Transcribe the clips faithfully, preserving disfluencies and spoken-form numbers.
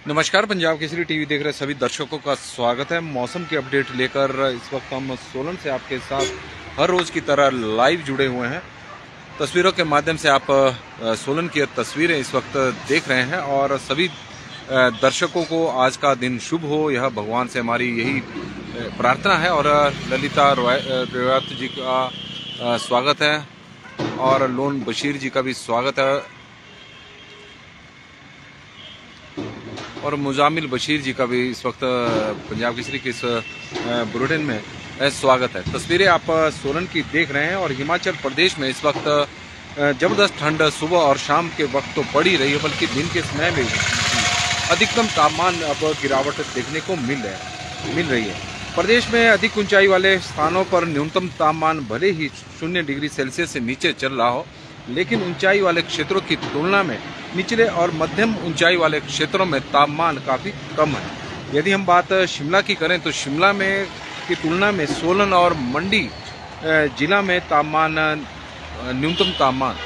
नमस्कार, पंजाब केसरी टीवी देख रहे सभी दर्शकों का स्वागत है। मौसम की अपडेट लेकर इस वक्त हम सोलन से आपके साथ हर रोज की तरह लाइव जुड़े हुए हैं। तस्वीरों के माध्यम से आप सोलन की तस्वीरें इस वक्त देख रहे हैं और सभी दर्शकों को आज का दिन शुभ हो, यह भगवान से हमारी यही प्रार्थना है। और ललिता रोयात जी का स्वागत है और लोन बशीर जी का भी स्वागत है और मुजामिल बशीर जी का भी इस वक्त पंजाब केसरी के इस बुलेटिन में स्वागत है। तस्वीरें आप सोलन की देख रहे हैं और हिमाचल प्रदेश में इस वक्त जबरदस्त ठंड सुबह और शाम के वक्त तो पड़ ही रही है, बल्कि दिन के समय में अधिकतम तापमान अब गिरावट देखने को मिल रहा है मिल रही है। प्रदेश में अधिक ऊंचाई वाले स्थानों पर न्यूनतम तापमान भले ही शून्य डिग्री सेल्सियस से नीचे चल रहा हो, लेकिन ऊंचाई वाले क्षेत्रों की तुलना में निचले और मध्यम ऊंचाई वाले क्षेत्रों में तापमान काफ़ी कम है। यदि हम बात शिमला की करें तो शिमला में की तुलना में सोलन और मंडी जिला में तापमान न्यूनतम तापमान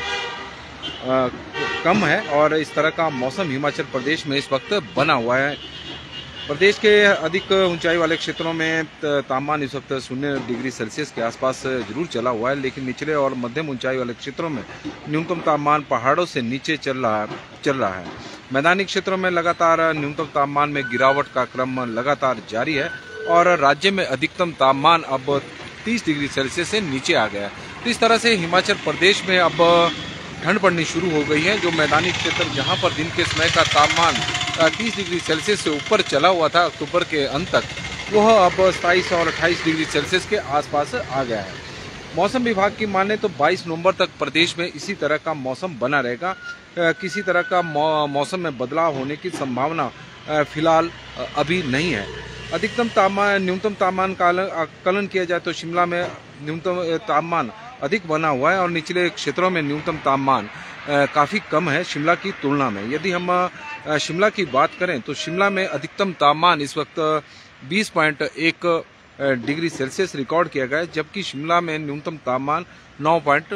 कम है और इस तरह का मौसम हिमाचल प्रदेश में इस वक्त बना हुआ है। प्रदेश के अधिक ऊंचाई वाले क्षेत्रों में तापमान इस वक्त शून्य डिग्री सेल्सियस के आसपास जरूर चला हुआ है, लेकिन निचले और मध्यम ऊंचाई वाले क्षेत्रों में न्यूनतम तापमान पहाड़ों से नीचे चल रहा चल रहा है। मैदानी क्षेत्रों में लगातार न्यूनतम तापमान में गिरावट का क्रम लगातार जारी है और राज्य में अधिकतम तापमान अब तीस डिग्री सेल्सियस से नीचे आ गया है। तो इस तरह से हिमाचल प्रदेश में अब ठंड पड़नी शुरू हो गई है। जो मैदानी क्षेत्र जहां पर दिन के समय का तापमान तीस डिग्री सेल्सियस से ऊपर चला हुआ था अक्टूबर के अंत तक, वह अब सताईस और अट्ठाईस डिग्री सेल्सियस के आसपास आ गया है। मौसम विभाग की माने तो बाईस नवंबर तक प्रदेश में इसी तरह का मौसम बना रहेगा। किसी तरह का मौसम में बदलाव होने की संभावना फिलहाल अभी नहीं है। अधिकतम तापमान न्यूनतम तापमान का आकलन किया जाए तो शिमला में न्यूनतम तापमान अधिक बना हुआ है और निचले क्षेत्रों में न्यूनतम तापमान काफ़ी कम है शिमला की तुलना में। यदि हम शिमला की बात करें तो शिमला में अधिकतम तापमान इस वक्त बीस पॉइंट एक डिग्री सेल्सियस रिकॉर्ड किया गया है, जबकि शिमला में न्यूनतम तापमान नौ पॉइंट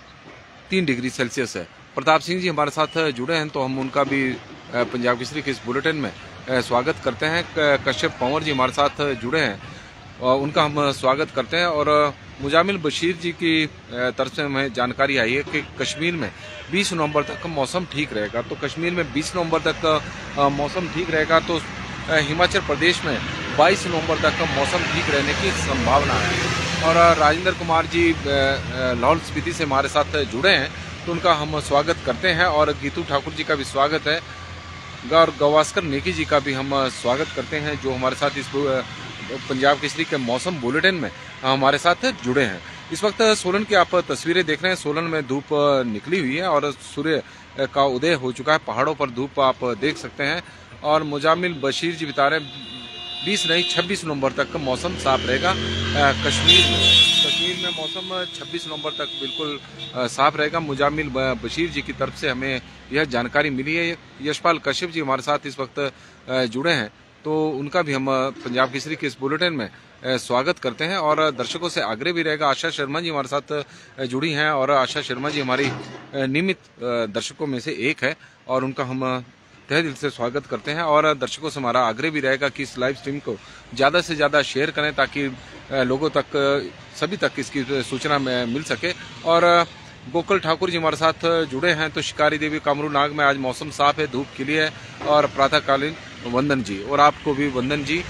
तीन डिग्री सेल्सियस है। प्रताप सिंह जी हमारे साथ जुड़े हैं तो हम उनका भी पंजाब केसरी के इस बुलेटिन में स्वागत करते हैं। कश्यप पंवर जी हमारे साथ जुड़े हैं, उनका हम स्वागत करते हैं। और मुजामिल बशीर जी की तरफ से हमें जानकारी आई है कि कश्मीर में बीस नवंबर तक मौसम ठीक रहेगा। तो कश्मीर में बीस नवंबर तक मौसम ठीक रहेगा तो हिमाचल प्रदेश में बाईस नवंबर तक मौसम ठीक रहने की संभावना है। और राजेंद्र कुमार जी लाहौल स्पीति से हमारे साथ जुड़े हैं तो उनका हम स्वागत करते हैं और गीतू ठाकुर जी का भी स्वागत है और गवास्कर नेकी जी का भी हम स्वागत करते हैं, जो हमारे साथ इस पंजाब केसरी के मौसम बुलेटिन में हमारे साथ जुड़े हैं। इस वक्त सोलन की आप तस्वीरें देख रहे हैं। सोलन में धूप निकली हुई है और सूर्य का उदय हो चुका है। पहाड़ों पर धूप आप देख सकते हैं और मुजामिल बशीर जी बता रहे हैं बीस नहीं छब्बीस नवंबर तक मौसम साफ रहेगा कश्मीर में। कश्मीर में मौसम छब्बीस नवंबर तक बिल्कुल साफ रहेगा। मुजामिल बशीर जी की तरफ से हमें यह जानकारी मिली है। यशपाल कश्यप जी हमारे साथ इस वक्त जुड़े हैं तो उनका भी हम पंजाब केसरी के इस बुलेटिन में स्वागत करते हैं और दर्शकों से आग्रह भी रहेगा। आशा शर्मा जी हमारे साथ जुड़ी हैं और आशा शर्मा जी हमारी नियमित दर्शकों में से एक है और उनका हम तहे दिल से स्वागत करते हैं। और दर्शकों से हमारा आग्रह भी रहेगा कि इस लाइव स्ट्रीम को ज़्यादा से ज़्यादा शेयर करें ताकि लोगों तक सभी तक इसकी सूचना मिल सके। और गोकुल ठाकुर जी हमारे साथ जुड़े हैं तो शिकारी देवी कामरू नाग में आज मौसम साफ है, धूप खिली है और प्रातःकालीन वंदन जी। और आपको भी वंदन जी।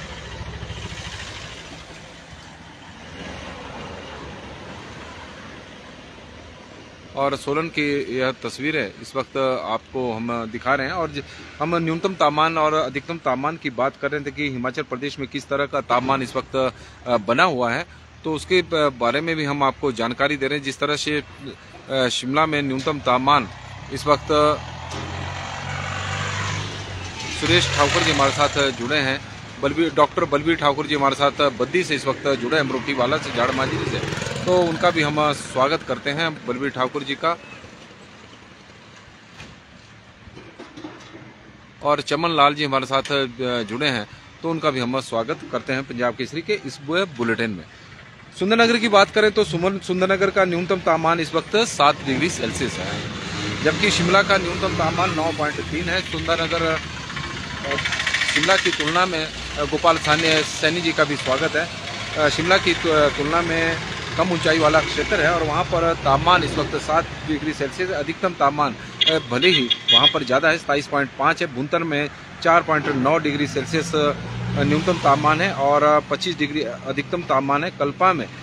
और सोलन की यह तस्वीरें इस वक्त आपको हम दिखा रहे हैं और हम न्यूनतम तापमान और अधिकतम तापमान की बात कर रहे थे कि हिमाचल प्रदेश में किस तरह का तापमान इस वक्त बना हुआ है, तो उसके बारे में भी हम आपको जानकारी दे रहे हैं। जिस तरह से शिमला में न्यूनतम तापमान इस वक्त सुरेश ठाकुर जी हमारे साथ जुड़े हैं, बलबीर डॉक्टर बलबीर ठाकुर जी हमारे साथ बद्दी से इस वक्त जुड़े हैं, अमरोटी वाला से झाड़ मांझी से, तो उनका भी हम स्वागत करते हैं बलबीर ठाकुर जी का। और चमन लाल जी हमारे साथ जुड़े हैं तो उनका भी हम स्वागत करते हैं पंजाब केसरी के इस बुलेटिन में। सुंदरनगर की बात करें तो सुंदरनगर का न्यूनतम तापमान इस वक्त सात डिग्री सेल्सियस है, जबकि शिमला का न्यूनतम तापमान नौ पॉइंट तीन है। सुंदरनगर शिमला की तुलना में गोपाल सानी सैनी जी का भी स्वागत है। शिमला की तुलना में कम ऊंचाई वाला क्षेत्र है और वहाँ पर तापमान इस वक्त सात डिग्री सेल्सियस, अधिकतम तापमान भले ही वहाँ पर ज़्यादा है, सताईस पॉइंट पाँच है। भुंतर में चार पॉइंट नौ डिग्री सेल्सियस न्यूनतम तापमान है और पच्चीस डिग्री अधिकतम तापमान है। कल्पा में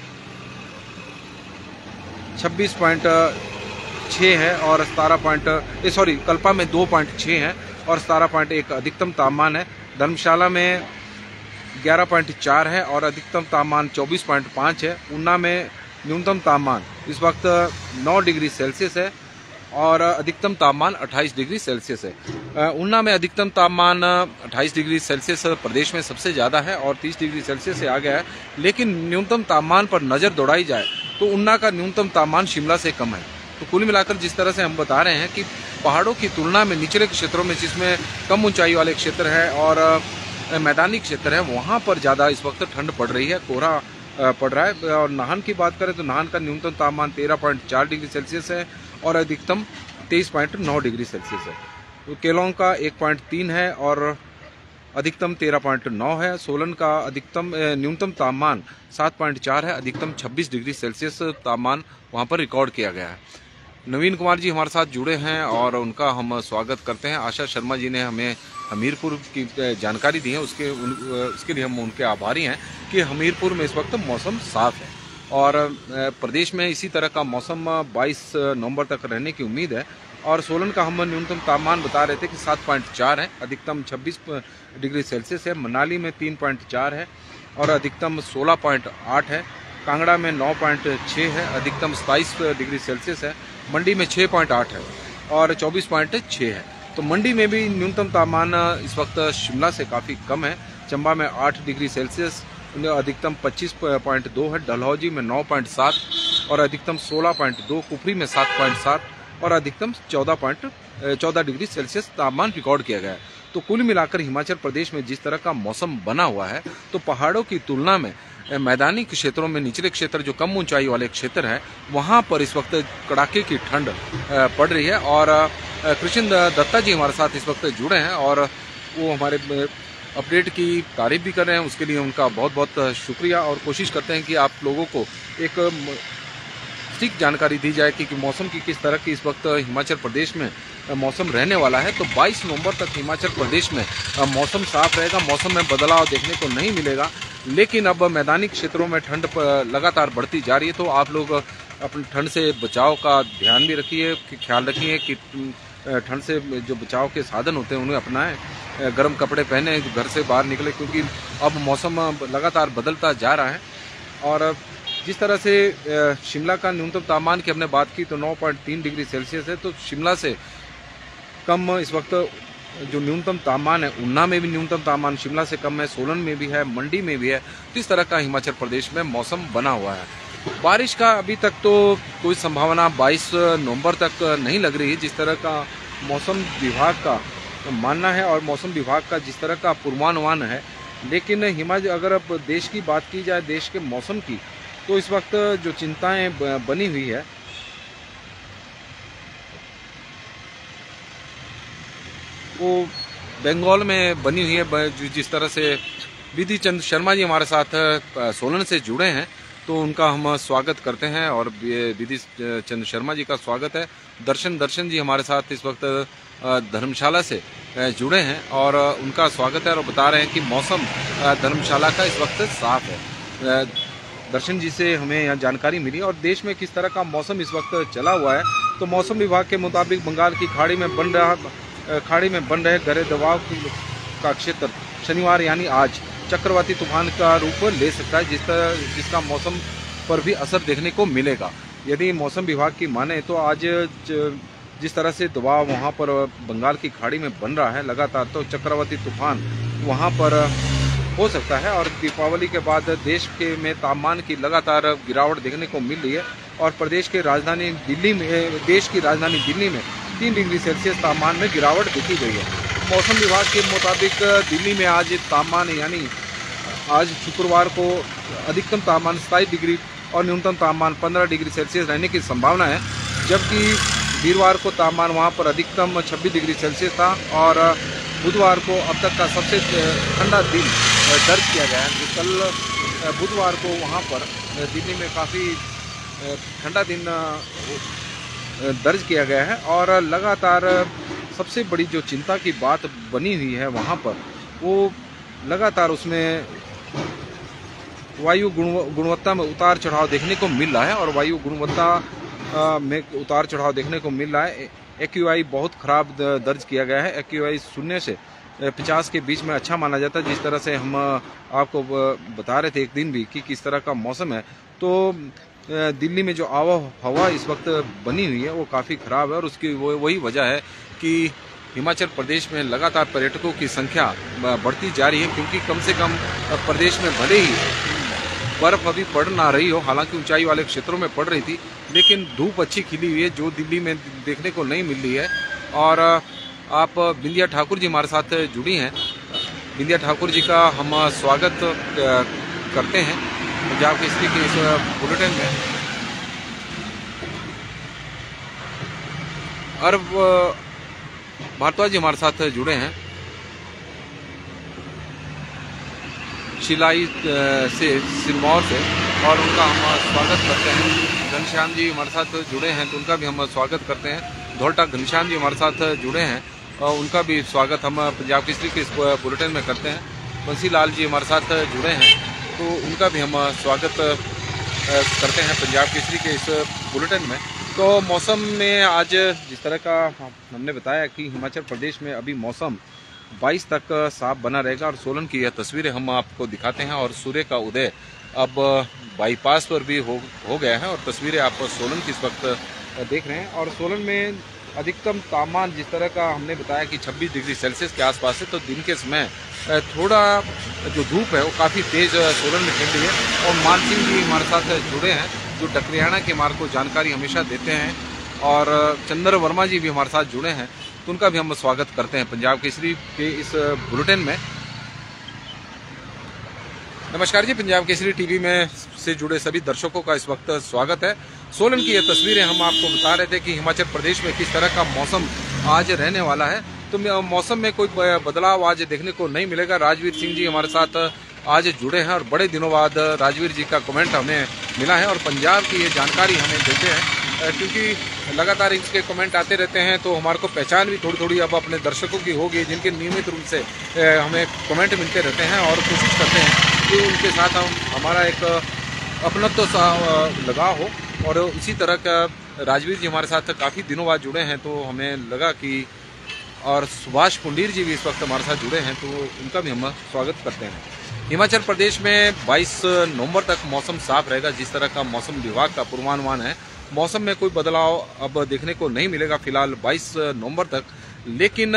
छब्बीस पॉइंट छः है और सतारह पॉइंट सॉरी कल्पा में दो पॉइंट छः है और सतारह पॉइंट एक अधिकतम तापमान है। धर्मशाला में ग्यारह पॉइंट चार है और अधिकतम तापमान चौबीस पॉइंट पाँच है। ऊना में न्यूनतम तापमान इस वक्त नौ डिग्री सेल्सियस है और अधिकतम तापमान अट्ठाईस डिग्री सेल्सियस है। ऊना में अधिकतम तापमान अट्ठाईस डिग्री सेल्सियस प्रदेश में सबसे ज़्यादा है और तीस डिग्री सेल्सियस से आ गया है। लेकिन न्यूनतम तापमान पर नज़र दौड़ाई जाए तो ऊना का न्यूनतम तापमान शिमला से कम है। तो कुल मिलाकर जिस तरह से हम बता रहे हैं कि पहाड़ों की तुलना में निचले क्षेत्रों में, जिसमें कम ऊंचाई वाले क्षेत्र है और मैदानी क्षेत्र है, वहाँ पर ज़्यादा इस वक्त ठंड पड़ रही है, कोहरा पड़ रहा है। और नाहन की बात करें तो नाहन का न्यूनतम तापमान तेरह पॉइंट चार डिग्री सेल्सियस है और अधिकतम तेईस पॉइंट नौ डिग्री सेल्सियस है। तो केलोंग का एक पॉइंट तीन है और अधिकतम तेरह पॉइंट नौ है। सोलन का अधिकतम न्यूनतम तापमान सात पॉइंट चार है, अधिकतम छब्बीस डिग्री सेल्सियस तापमान वहाँ पर रिकॉर्ड किया गया है। नवीन कुमार जी हमारे साथ जुड़े हैं और उनका हम स्वागत करते हैं। आशा शर्मा जी ने हमें हमीरपुर की जानकारी दी है, उसके उन, उसके लिए हम उनके आभारी हैं कि हमीरपुर में इस वक्त मौसम साफ है और प्रदेश में इसी तरह का मौसम बाईस नवंबर तक रहने की उम्मीद है। और सोलन का हम न्यूनतम तापमान बता रहे थे कि सात पॉइंट चार है, अधिकतम छब्बीस डिग्री सेल्सियस है। मनाली में तीन पॉइंट चार है और अधिकतम सोलह पॉइंट आठ है। कांगड़ा में नौ पॉइंट छः है, अधिकतम सताईस डिग्री सेल्सियस है। मंडी में छः पॉइंट आठ है और चौबीस पॉइंट छः है। तो मंडी में भी न्यूनतम तापमान इस वक्त शिमला से काफ़ी कम है। चंबा में आठ डिग्री सेल्सियस, अधिकतम पच्चीस पॉइंट दो है। डलहौजी में नौ पॉइंट सात और अधिकतम सोलह पॉइंट दो। कुफरी में सात पॉइंट सात और अधिकतम चौदह पॉइंट चौदह डिग्री सेल्सियस तापमान रिकॉर्ड किया गया है। तो कुल मिलाकर हिमाचल प्रदेश में जिस तरह का मौसम बना हुआ है, तो पहाड़ों की तुलना में मैदानी क्षेत्रों में, निचले क्षेत्र जो कम ऊंचाई वाले क्षेत्र हैं, वहाँ पर इस वक्त कड़ाके की ठंड पड़ रही है। और कृष्ण दत्ता जी हमारे साथ इस वक्त जुड़े हैं और वो हमारे अपडेट की तारीफ भी कर रहे हैं, उसके लिए उनका बहुत बहुत शुक्रिया। और कोशिश करते हैं कि आप लोगों को एक ठीक जानकारी दी जाए कि, कि मौसम की किस तरह की इस वक्त हिमाचल प्रदेश में मौसम रहने वाला है। तो बाईस नवंबर तक हिमाचल प्रदेश में मौसम साफ रहेगा, मौसम में बदलाव देखने को नहीं मिलेगा। लेकिन अब मैदानी क्षेत्रों में ठंड लगातार बढ़ती जा रही है, तो आप लोग अपने ठंड से बचाव का ध्यान भी रखिए, कि ख्याल रखिए कि ठंड से जो बचाव के साधन होते हैं उन्हें अपनाएं, गर्म कपड़े पहने, घर से बाहर निकले, क्योंकि अब मौसम लगातार बदलता जा रहा है। और जिस तरह से शिमला का न्यूनतम तापमान की हमने बात की तो नौ पॉइंट तीन डिग्री सेल्सियस है, तो शिमला से कम इस वक्त जो न्यूनतम तापमान है, ऊना में भी न्यूनतम तापमान शिमला से कम है, सोलन में भी है, मंडी में भी है। तो इस तरह का हिमाचल प्रदेश में मौसम बना हुआ है। बारिश का अभी तक तो कोई संभावना बाईस नवंबर तक नहीं लग रही है, जिस तरह का मौसम विभाग का मानना है और मौसम विभाग का जिस तरह का पूर्वानुमान है। लेकिन हिमाचल, अगर अब देश की बात की जाए, देश के मौसम की, तो इस वक्त जो चिंताएं बनी हुई है वो बंगाल में बनी हुई है। जिस तरह से विधि चंद शर्मा जी हमारे साथ सोलन से जुड़े हैं, तो उनका हम स्वागत करते हैं और विधि चंद शर्मा जी का स्वागत है। दर्शन दर्शन जी हमारे साथ इस वक्त धर्मशाला से जुड़े हैं और उनका स्वागत है और बता रहे हैं कि मौसम धर्मशाला का इस वक्त साफ है। दर्शन जी से हमें यहाँ जानकारी मिली और देश में किस तरह का मौसम इस वक्त चला हुआ है। तो मौसम विभाग के मुताबिक बंगाल की खाड़ी में बन रहा खाड़ी में बन रहे गहरे दबाव का क्षेत्र शनिवार यानी आज चक्रवाती तूफान का रूप ले सकता है, जिस तरह जिसका मौसम पर भी असर देखने को मिलेगा। यदि मौसम विभाग की माने तो आज जिस तरह से दबाव वहाँ पर बंगाल की खाड़ी में बन रहा है लगातार, तो चक्रवाती तूफान वहाँ पर हो सकता है। और दीपावली के बाद देश के में तापमान की लगातार गिरावट देखने को मिल रही है और प्रदेश के राजधानी दिल्ली में देश की राजधानी दिल्ली में तीन डिग्री सेल्सियस तापमान में गिरावट देखी गई है। मौसम विभाग के मुताबिक दिल्ली में आज तापमान यानी आज शुक्रवार को अधिकतम तापमान सताईस डिग्री और न्यूनतम तापमान पंद्रह डिग्री सेल्सियस रहने की संभावना है, जबकि वीरवार को तापमान वहां पर अधिकतम छब्बीस डिग्री सेल्सियस था और बुधवार को अब तक का सबसे ठंडा दिन दर्ज किया गया है। कल बुधवार को वहाँ पर दिल्ली में काफ़ी ठंडा दिन दर्ज किया गया है और लगातार सबसे बड़ी जो चिंता की बात बनी हुई है वहाँ पर, वो लगातार उसमें वायु गुणवत्ता में उतार चढ़ाव देखने को मिल रहा है और वायु गुणवत्ता में उतार चढ़ाव देखने को मिल रहा है। एक्यूआई बहुत खराब दर्ज किया गया है। एक्यूआई शून्य से पचास के बीच में अच्छा माना जाता है। जिस तरह से हम आपको बता रहे थे एक दिन भी कि किस तरह का मौसम है, तो दिल्ली में जो आवा हवा इस वक्त बनी हुई है वो काफ़ी ख़राब है और उसकी वो वही वजह है कि हिमाचल प्रदेश में लगातार पर्यटकों की संख्या बढ़ती जा रही है। क्योंकि कम से कम प्रदेश में भले ही बर्फ़ अभी पड़ ना रही हो, हालांकि ऊंचाई वाले क्षेत्रों में पड़ रही थी, लेकिन धूप अच्छी खिली हुई है जो दिल्ली में देखने को नहीं मिल रही है। और आप बिंदिया ठाकुर जी हमारे साथ जुड़ी हैं। बिंदिया ठाकुर जी का हम स्वागत करते हैं पंजाब केसरी के इस बुलेटिन में। अरब भारद्वाज जी हमारे साथ जुड़े हैं शिलाई से, सिरमौर से, और उनका हम स्वागत करते हैं। घनश्याम जी हमारे साथ जुड़े हैं तो उनका भी हम स्वागत करते हैं। धौलटा घनश्याम जी हमारे साथ जुड़े हैं और उनका भी स्वागत हम पंजाब केसरी के इस बुलेटिन में करते हैं। बंसी लाल जी हमारे साथ जुड़े हैं तो उनका भी हम स्वागत करते हैं पंजाब केसरी के इस बुलेटिन में। तो मौसम में आज जिस तरह का हमने बताया कि हिमाचल प्रदेश में अभी मौसम बाईस तक साफ बना रहेगा और सोलन की यह तस्वीरें हम आपको दिखाते हैं। और सूर्य का उदय अब बाईपास पर भी हो हो गया है और तस्वीरें आप सोलन की इस वक्त देख रहे हैं। और सोलन में अधिकतम तापमान जिस तरह का हमने बताया कि छब्बीस डिग्री सेल्सियस के आसपास है, तो दिन के समय थोड़ा जो धूप है वो काफ़ी तेज़ सोलन में ठंडी है। और मान सिंह जी हमारे साथ जुड़े हैं जो डकरियाना के मार्ग को जानकारी हमेशा देते हैं, और चंद्र वर्मा जी भी हमारे साथ जुड़े हैं तो उनका भी हम स्वागत करते हैं पंजाब केसरी के इस बुलेटिन में। नमस्कार जी, पंजाब केसरी टीवी में से जुड़े सभी दर्शकों का इस वक्त स्वागत है। सोलन की ये तस्वीरें हम आपको बता रहे थे कि हिमाचल प्रदेश में किस तरह का मौसम आज रहने वाला है। तो मौसम में कोई बदलाव आज देखने को नहीं मिलेगा। राजवीर सिंह जी हमारे साथ आज जुड़े हैं और बड़े दिनों बाद राजवीर जी का कमेंट हमें मिला है और पंजाब की ये जानकारी हमें देते हैं, क्योंकि लगातार इसके कमेंट आते रहते हैं तो हमारे को पहचान भी थोड़ी थोड़ी अब अपने दर्शकों की होगी जिनके नियमित रूप से हमें कमेंट मिलते रहते हैं और कोशिश करते हैं कि उनके साथ हम हमारा एक अपनत्व सा लगाव हो। और इसी तरह का राजवीर जी हमारे साथ काफ़ी दिनों बाद जुड़े हैं तो हमें लगा कि, और सुभाष पुंडीर जी भी इस वक्त हमारे साथ जुड़े हैं तो उनका भी हम स्वागत करते हैं। हिमाचल प्रदेश में बाईस नवंबर तक मौसम साफ रहेगा, जिस तरह का मौसम विभाग का पूर्वानुमान है। मौसम में कोई बदलाव अब देखने को नहीं मिलेगा फिलहाल बाईस नवंबर तक, लेकिन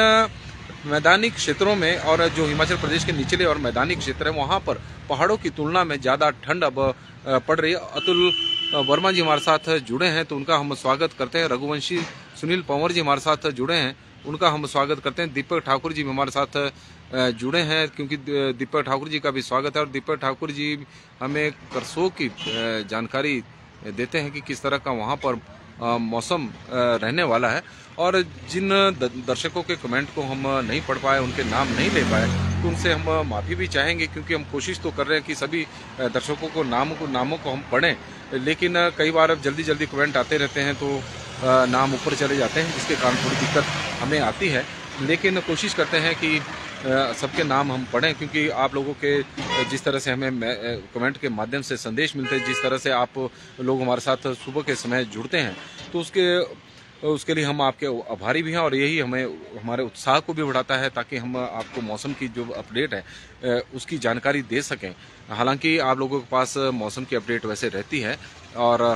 मैदानी क्षेत्रों में और जो हिमाचल प्रदेश के निचले और मैदानी क्षेत्र है वहाँ पर पहाड़ों की तुलना में ज़्यादा ठंड अब पड़ रही है। अतुल वर्मा जी हमारे साथ जुड़े हैं तो उनका हम स्वागत करते हैं। रघुवंशी सुनील पंवर जी हमारे साथ जुड़े हैं, उनका हम स्वागत करते हैं। दीपक ठाकुर जी भी हमारे साथ जुड़े हैं क्योंकि दीपक ठाकुर जी का भी स्वागत है। और दीपक ठाकुर जी हमें करसोग की जानकारी देते हैं कि किस तरह का वहाँ पर मौसम रहने वाला है। और जिन दर्शकों के कमेंट को हम नहीं पढ़ पाए, उनके नाम नहीं ले पाए, तो उनसे हम माफ़ी भी चाहेंगे क्योंकि हम कोशिश तो कर रहे हैं कि सभी दर्शकों को नामों को नामों को हम पढ़ें, लेकिन कई बार अब जल्दी जल्दी कमेंट आते रहते हैं तो नाम ऊपर चले जाते हैं, जिसके कारण थोड़ी दिक्कत हमें आती है। लेकिन कोशिश करते हैं कि सबके नाम हम पढ़ें क्योंकि आप लोगों के जिस तरह से हमें कमेंट के माध्यम से संदेश मिलते हैं, जिस तरह से आप लोग हमारे साथ सुबह के समय जुड़ते हैं, तो उसके उसके लिए हम आपके आभारी भी हैं और यही हमें हमारे उत्साह को भी बढ़ाता है ताकि हम आपको मौसम की जो अपडेट है उसकी जानकारी दे सकें। हालांकि आप लोगों के पास मौसम की अपडेट वैसे रहती है। और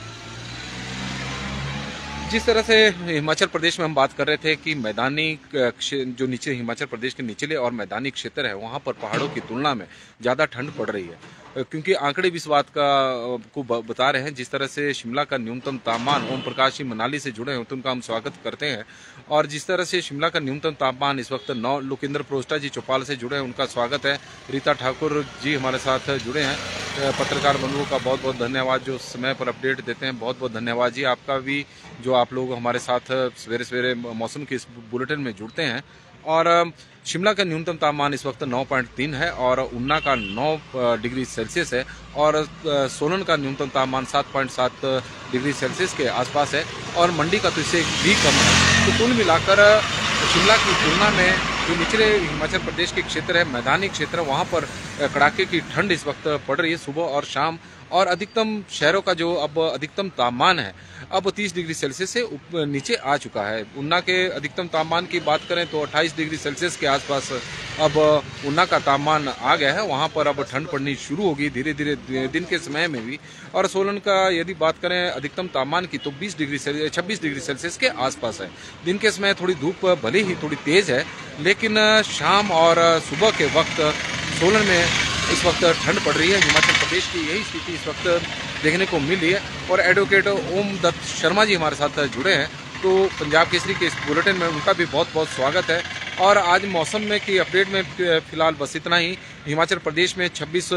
जिस तरह से हिमाचल प्रदेश में हम बात कर रहे थे कि मैदानी जो नीचे हिमाचल प्रदेश के निचले और मैदानी क्षेत्र है वहाँ पर पहाड़ों की तुलना में ज़्यादा ठंड पड़ रही है, क्योंकि आंकड़े भी इस बात का को बता रहे हैं। जिस तरह से शिमला का न्यूनतम तापमान, ओम प्रकाश जी मनाली से जुड़े हैं तो उनका हम स्वागत करते हैं। और जिस तरह से शिमला का न्यूनतम तापमान इस वक्त नौ, लोकेंद्र प्रोस्टा जी चौपाल से जुड़े हैं, उनका स्वागत है। रीता ठाकुर जी हमारे साथ जुड़े हैं, पत्रकार बंधुओं का बहुत बहुत धन्यवाद जो समय पर अपडेट देते हैं, बहुत बहुत धन्यवाद जी आपका भी जो आप लोग हमारे साथ सवेरे सवेरे मौसम के इस बुलेटिन में जुड़ते हैं। और शिमला का न्यूनतम तापमान इस वक्त नौ पॉइंट तीन है और ऊना का नौ डिग्री सेल्सियस है और सोलन का न्यूनतम तापमान सात पॉइंट सात डिग्री सेल्सियस के आसपास है और मंडी का तो इससे भी कम है। तो कुल मिलाकर शिमला की तुलना में जो निचले हिमाचल प्रदेश के क्षेत्र है, मैदानी क्षेत्र, वहाँ पर कड़ाके की ठंड इस वक्त पड़ रही है सुबह और शाम। और अधिकतम शहरों का जो अब अधिकतम तापमान है अब तीस डिग्री सेल्सियस से नीचे आ चुका है। ऊना के अधिकतम तापमान की बात करें तो अट्ठाईस डिग्री सेल्सियस के आसपास अब ऊना का तापमान आ गया है। वहाँ पर अब ठंड पड़नी शुरू होगी धीरे धीरे दिन के समय में भी। और सोलन का यदि बात करें अधिकतम तापमान की तो बीस डिग्री सेल्सियस छब्बीस डिग्री सेल्सियस के आसपास है। दिन के समय थोड़ी धूप भले ही थोड़ी तेज है, लेकिन शाम और सुबह के वक्त सोलन में इस वक्त ठंड पड़ रही है। हिमाचल प्रदेश की यही स्थिति इस वक्त देखने को मिल रही है। और एडवोकेट ओम दत्त शर्मा जी हमारे साथ जुड़े हैं, तो पंजाब केसरी के इस बुलेटिन में उनका भी बहुत बहुत स्वागत है। और आज मौसम में की अपडेट में फिलहाल बस इतना ही। हिमाचल प्रदेश में छब्बीस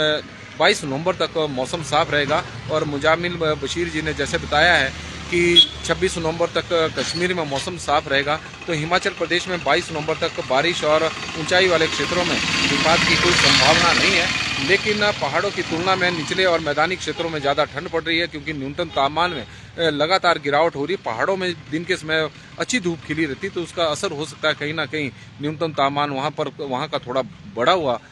बाईस नवंबर तक मौसम साफ रहेगा और मुजामिल बशीर जी ने जैसे बताया है कि छब्बीस नवंबर तक कश्मीर में मौसम साफ रहेगा, तो हिमाचल प्रदेश में बाईस नवंबर तक बारिश और ऊंचाई वाले क्षेत्रों में हिमपात की कोई संभावना नहीं है। लेकिन पहाड़ों की तुलना में निचले और मैदानी क्षेत्रों में ज़्यादा ठंड पड़ रही है क्योंकि न्यूनतम तापमान में लगातार गिरावट हो रही है। पहाड़ों में दिन के समय अच्छी धूप खिली रहती है, तो उसका असर हो सकता है कहीं ना कहीं न्यूनतम तापमान वहाँ पर वहाँ का थोड़ा बढ़ा हुआ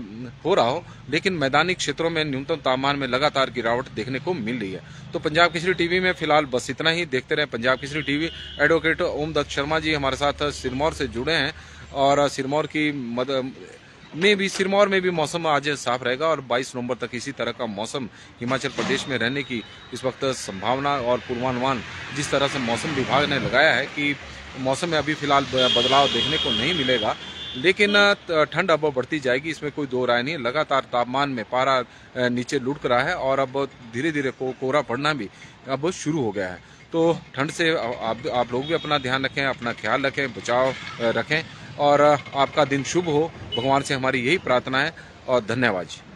हो रहा हो, लेकिन मैदानी क्षेत्रों में न्यूनतम तापमान में लगातार गिरावट देखने को मिल रही है। तो पंजाब केसरी टीवी में फिलहाल बस इतना ही। देखते रहे पंजाब केसरी टीवी। एडवोकेट ओम दत्त शर्मा जी हमारे साथ सिरमौर से जुड़े हैं और सिरमौर की मद में भी सिरमौर में भी मौसम आज साफ रहेगा और बाईस नवंबर तक इसी तरह का मौसम हिमाचल प्रदेश में रहने की इस वक्त संभावना और पूर्वानुमान जिस तरह से मौसम विभाग ने लगाया है कि मौसम में अभी फिलहाल बदलाव देखने को नहीं मिलेगा, लेकिन ठंड अब बढ़ती जाएगी, इसमें कोई दो राय नहीं। लगातार तापमान में पारा नीचे लुढ़क रहा है और अब धीरे धीरे को कोहरा पड़ना भी अब शुरू हो गया है। तो ठंड से आप, आप लोग भी अपना ध्यान रखें, अपना ख्याल रखें, बचाव रखें और आपका दिन शुभ हो। भगवान से हमारी यही प्रार्थना है और धन्यवाद।